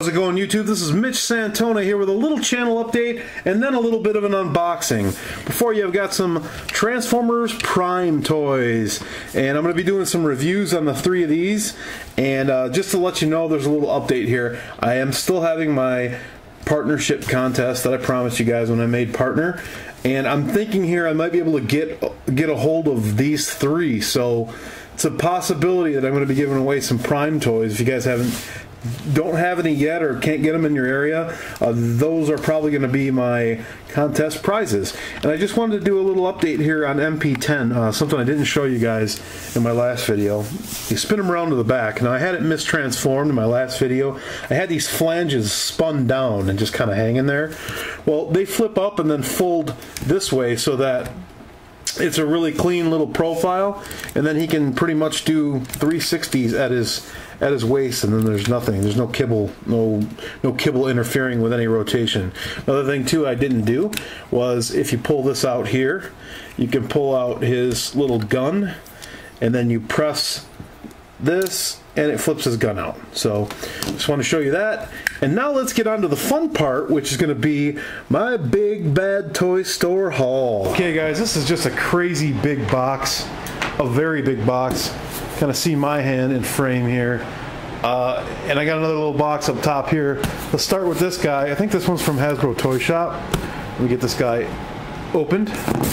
How's it going, YouTube? This is Mitch Santona here with a little channel update and then a little bit of an unboxing. Before you, I've got some Transformers Prime toys, and I'm going to be doing some reviews on the 3 of these. And just to let you know, there's a little update here. I am still having my partnership contest that I promised you guys when I made partner, and I'm thinking here I might be able to get a hold of these 3. So it's a possibility that I'm going to be giving away some Prime toys. If you guys don't have any yet or can't get them in your area, those are probably going to be my contest prizes. And I just wanted to do a little update here on MP10, something I didn't show you guys in my last video. You spin them around to the back. Now, I had it mistransformed in my last video. I had these flanges spun down and just kind of hanging there. Well, they flip up and then fold this way so that it's a really clean little profile, and then he can pretty much do 360s at his waist, and then there's no kibble, no kibble interfering with any rotation. Another thing too I didn't do was, if you pull this out here, you can pull out his little gun, and then you press this and it flips his gun out. So just want to show you that. And now let's get on to the fun part, which is going to be my big bad toy store haul. Okay guys, this is just a crazy big box, a very big box. Kind of see my hand in frame here. And I got another little box up top here. Let's start with this guy. I think this one's from Hasbro Toy Shop. Let me get this guy opened.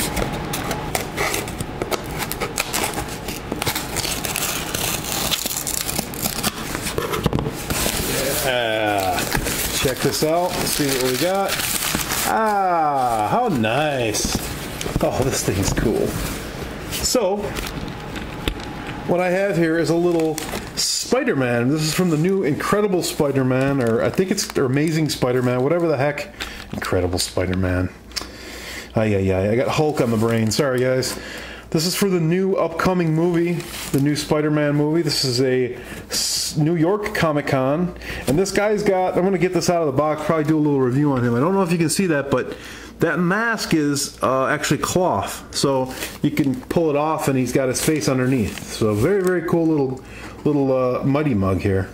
Check this out. Let's see what we got. Ah, how nice. Oh, this thing's cool. So, what I have here is a little Spider-Man. This is from the new Incredible Spider-Man, or I think it's Amazing Spider-Man, whatever the heck. Incredible Spider-Man. I got Hulk on the brain. Sorry, guys. This is for the new upcoming movie, the new Spider-Man movie. This is a New York Comic-Con, and this guy's got, I'm going to get this out of the box, probably do a little review on him. I don't know if you can see that, but that mask is actually cloth, so you can pull it off and he's got his face underneath. So very, very cool little Mighty Mug here.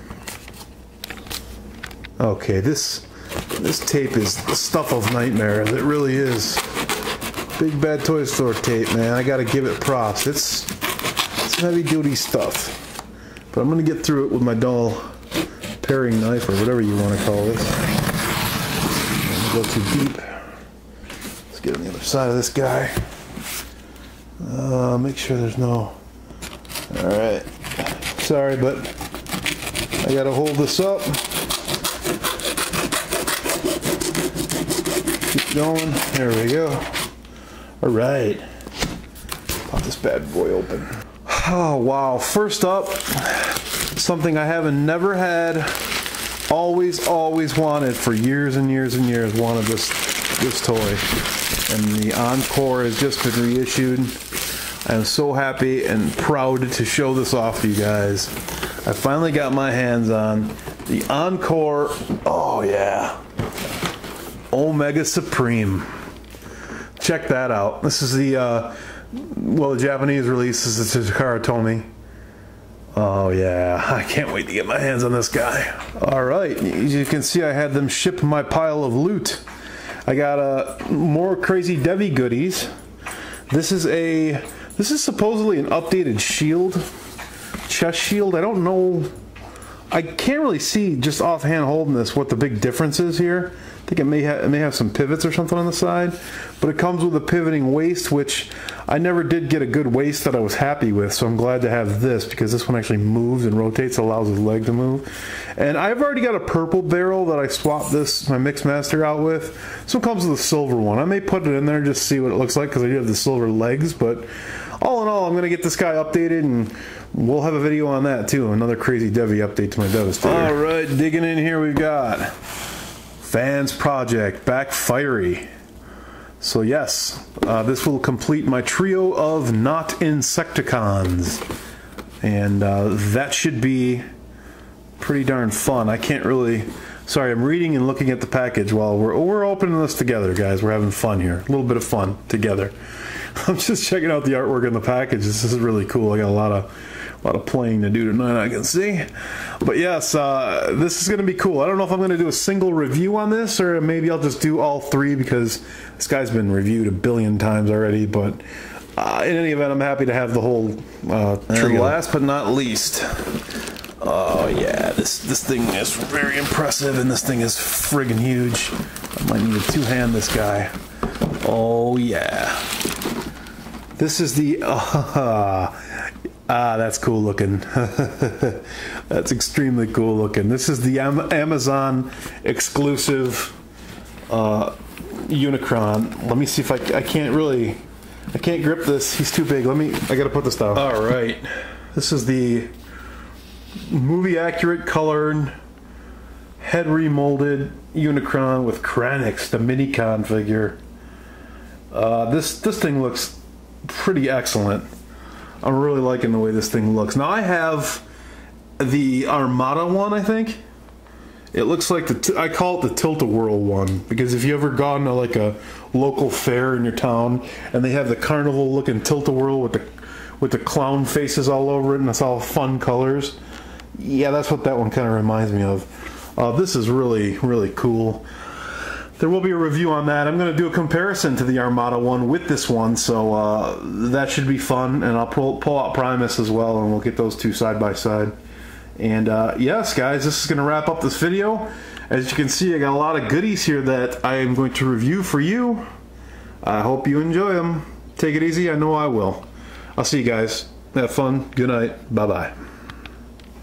Okay, this tape is the stuff of nightmares. It really is. Big Bad Toy Store tape, man. I gotta give it props. It's heavy duty stuff. But I'm gonna get through it with my dull paring knife, or whatever you want to call this. Don't go too deep. Let's get on the other side of this guy. Make sure there's no... Alright. Sorry, but I gotta hold this up. Keep going. There we go. Alright. Pop this bad boy open. Oh wow. First up, something I haven't never had, always wanted for years and years and years, wanted this toy. And the Encore has just been reissued. I'm so happy and proud to show this off to you guys. I finally got my hands on the Encore, oh yeah, Omega Supreme. Check that out. This is the, well, the Japanese release is the Takara Tomy. Oh yeah, I can't wait to get my hands on this guy. Alright, as you can see, I had them ship my pile of loot. I got more Crazy Devi goodies. This is supposedly an updated shield, chest shield. I don't know, I can't really see just offhand holding this what the big difference is here. I think it may have some pivots or something on the side, but it comes with a pivoting waist, which I never did get a good waist that I was happy with, so I'm glad to have this, because this one actually moves and rotates, allows his leg to move. And I've already got a purple barrel that I swapped my Mixmaster out with. This one comes with a silver one. I may put it in there just to see what it looks like, because I do have the silver legs, but all in all, I'm going to get this guy updated, and we'll have a video on that too. Another Crazy Devi update to my Devastator. Alright, digging in here, we've got Fans Project, back fiery. So yes, this will complete my trio of not Insecticons, and that should be pretty darn fun. I can't really, sorry, I'm reading and looking at the package while we're opening this together, guys. We're having fun here, a little bit of fun together. I'm just checking out the artwork in the package. This is really cool. I got a A lot of playing to do tonight, I can see. But yes, this is going to be cool. I don't know if I'm going to do a single review on this, or maybe I'll just do all three, because this guy's been reviewed a billion times already. But in any event, I'm happy to have the whole trio. Last but not least, oh yeah, this thing is very impressive, and this thing is friggin' huge. I might need to two-hand this guy. Oh yeah. This is the that's cool looking. That's extremely cool looking. This is the Amazon exclusive Unicron. Let me see if I can't grip this. He's too big. I gotta put this down. All right. This is the movie accurate colored head remolded Unicron with Kranix, the Minicon figure. This thing looks pretty excellent. I'm really liking the way this thing looks. Now I have the Armada one, I think. It looks like I call it the Tilt-A-Whirl one, because if you ever gone to like a local fair in your town and they have the carnival looking Tilt-A-Whirl with the clown faces all over it and it's all fun colors. Yeah, that's what that one kind of reminds me of. This is really, really cool. There will be a review on that. I'm going to do a comparison to the Armada one with this one, so that should be fun. And I'll pull out Primus as well, and we'll get those two side by side. And yes, guys, this is going to wrap up this video. As you can see, I got a lot of goodies here that I am going to review for you. I hope you enjoy them. Take it easy. I know I will. I'll see you guys. Have fun. Good night. Bye-bye.